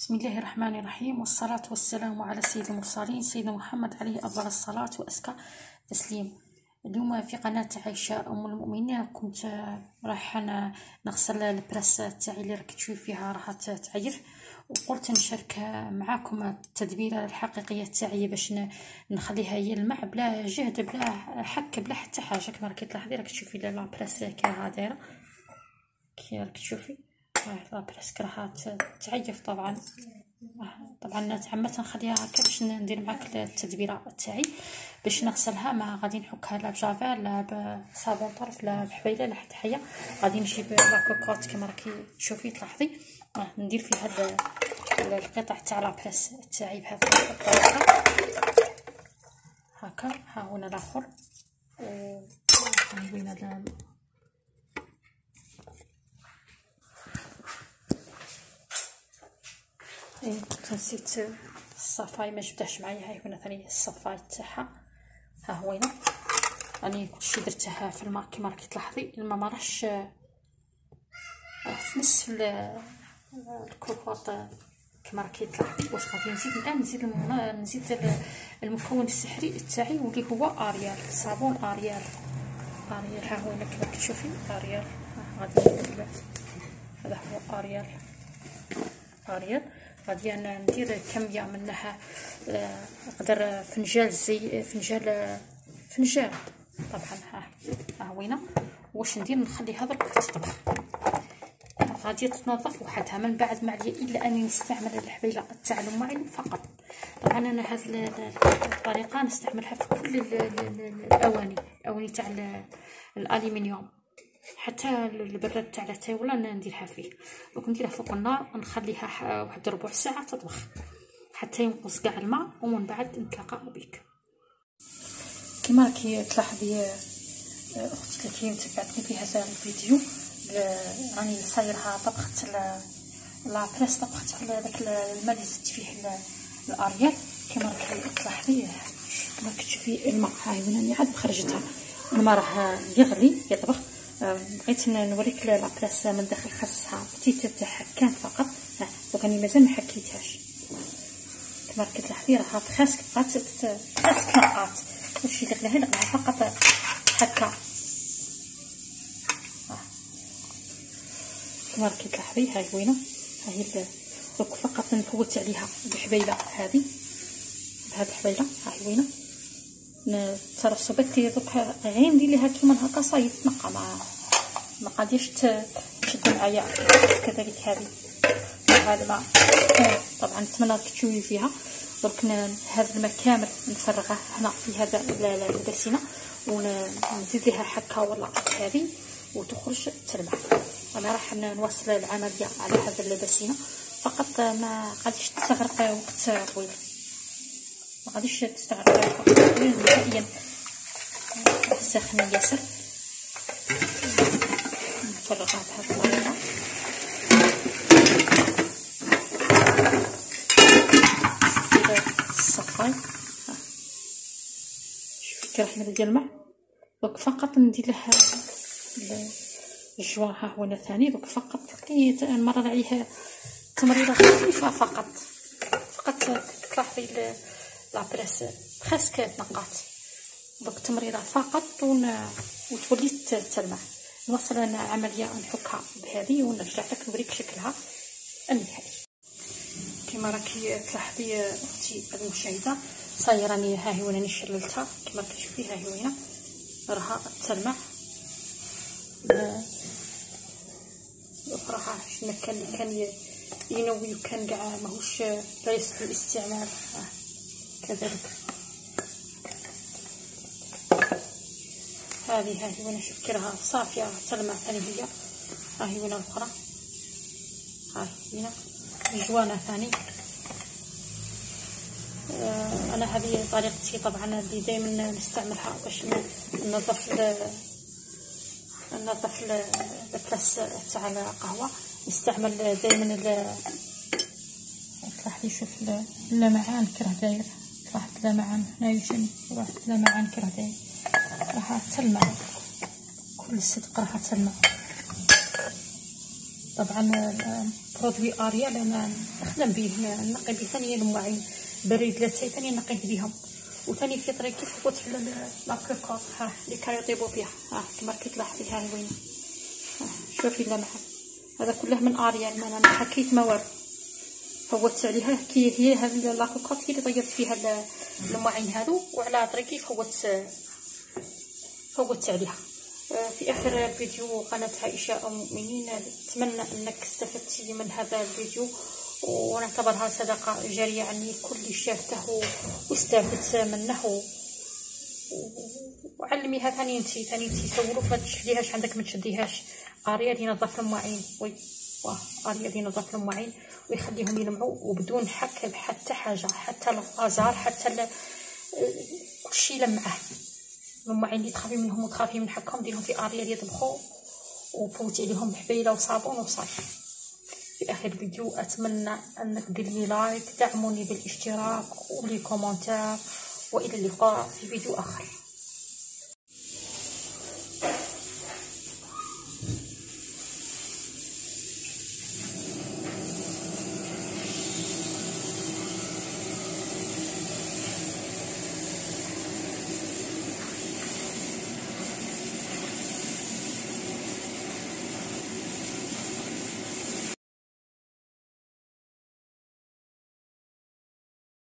بسم الله الرحمن الرحيم، والصلاة والسلام على سيد المرسلين سيدنا محمد عليه أفضل الصلاة وأزكى تسليم. اليوم في قناة عائشة أم المؤمنين كنت رايحة نغسل البراس تاعي اللي راك تشوفي فيها راح تعير، وقلت نشارك معاكم التدبيره الحقيقيه تاعي باش نخليها يلمع بلا جهد بلا حك بلا حتى حاجه. كما راكي تلاحظي راك تشوفي لابراس كي راها دايره، كي راك تشوفي لابراس راها تعير. طبعا تعمدت نخليها هكا باش ندير معاك التدبيره تاعي باش نغسلها. ما غادي نحكها لا بجافيل لا بصابون طرف لا بحبيله لا حتى حاجه. غادي نجيب لاكوكوط كما راكي تشوفي تلاحظي، ندير فيها القطع تاع لابراس تاعي بهذه الطريقه هكا. ها هنا الاخر وين هذا كنت نسيت الصفاي ما جبتهاش معايا. هاي هنا ثاني الصفاي تاعها، ها هو هنا راني كلشي درته في الماء كما راكي تلاحظي. الماء ما راهش في نصف الكوكوط كما راكي تلاحظي. واش غادي نزيد الان؟ نزيد المكون السحري تاعي واللي هو اريال، صابون اريال. ها هو هنا كما راكي تشوفي اريال. غادي ندير هذا هو اريال. غادي انا ندير كميه منها، نقدر فنجال زي فنجال طبعا. ها هو هنا. واش ندير؟ نخلي هذا تطبخ، غادي تتنظف وحدها من بعد ما عليا الا اني نستعمل الحبيله تاع الماعن فقط. طبعا انا هذه الطريقه نستعملها في كل الاواني تاع الالومنيوم، حتى البراد تاع الطاوله نديرها فيه. دونك نديرها فوق النار نخليها واحد ربع ساعه تطبخ حتى ينقص كاع الماء، ومن بعد نتلاقى بك. كما راكي تلاحظي اختي كي تبعتني في هذا الفيديو راني صايرها طبخت لابريس، طبخت على داك الماء اللي زدت فيه الاريال. كما راكي تلاحظي كما كتشوفي الماء هاي هنا عاد خرجتها. الماء راه يغلي يطبخ. بغيت نوريك لابريس من داخل خاصها بتيت تاعها كان فقط. دونك راني مازال ما حكيتهاش. كما راكي تلاحظي راها بريسك بقات بريسك نقات. وشي اللي نقلها فقط هكا. كما راكي تلاحظي هاي وينه، هاي دوك فقط نفوت عليها الحبيله هذه بهاد الحبيله. هاي وينه نترسبت دوك غير ندير ليها كيما هكا صايب تنقى. ما غاديش تشد معايا. كذلك هذه هذا الماء طبعا نتمنى راك تشوفي فيها. درك هذا الماء كامل نفرغه هنا في هذا الباسينه ونزيد لها حكه ولا هذه وتخرج تلمع. انا راح نواصل العمليه على هذا الباسينه فقط، ما غاديش تستغرق وقت طويل. ما غاديش تستغرق وقت طويل نهائيا. ساخنه ياسر. نفرغها بهذه الطريقه. الصفاي شوفي كي راح ندير الماء. دونك فقط ندير لها الجوان. ها هو ثاني. دونك فقط كي نمرر عليه تمريره خفيفه فقط تلاحظي لابريس بريسك تنقات. دونك تمريره فقط وتولي تلمع. نوصل انا عمليه نحكها بهذه ونرجع لك نوريك شكلها النهائي. كما راكي تلاحظي اختي المشاهده صايره راني ها هي وانا شللتها كما راكي تشوفي. ها هي هنا راها تلمع. الاخرى شنو كان ينوي وكان كاع ماهوش لا يصلح للاستعمال. كذلك هذه ها هي وانا شوف كي راها صافيه تلمع ثاني هي. ها هي هنا الاخرى. ها هي هنا جوانه ثاني. انا هذه طريقتي طبعا اللي دائما نستعملها باش ننظف الكاس تاع القهوه. نستعمل دائما تلاحظي شوف اللمعان كي راه داير. تلاحظ اللمعان هنايا شنو واحد اللمعان كي راه داير راها تلمع كل صدق راها تلمع. طبعا برودوي اريال انا نخدم به، نقي به ثاني المواعين بريد لاتاي ثاني نقيه بهم، وثاني في طريق كيف قلت على لاكوكوط ها اللي كانوا يطيبوا فيها ها كما راكي تلاحظي ها هي وين شوفي اللمعه. هذا كله من اريال، ما انا حكيت ما والو، فوتت عليها كي هي هذه لاكوكوط هي اللي طيبت فيها المواعين هذو، وعلى طريقي فوتت عليها. في اخر الفيديو قناه عائشه المؤمنين، نتمنى انك استفدتي من هذا الفيديو ونعتبرها صدقه جاريه عني، كل شافته واستفدت منه وعلميها ثاني ثاني سولوك ما تشديهاش عندك، ما تشديهاش. اريال ينظف المواعين، وي واه اريال ينظف المواعين ويخليهم يلمعوا وبدون حك حتى حاجه، حتى الازار حتى كلشي لمعه. المواعين اللي تخافي منهم وتخافي من حكهم ديرهم في اريال يطبخوا وفوتي عليهم بحبيله وصابون وصافي. في اخر الفيديو اتمنى انك دير لي لايك، دعموني بالاشتراك ولي كومونتير، والى اللقاء في فيديو اخر.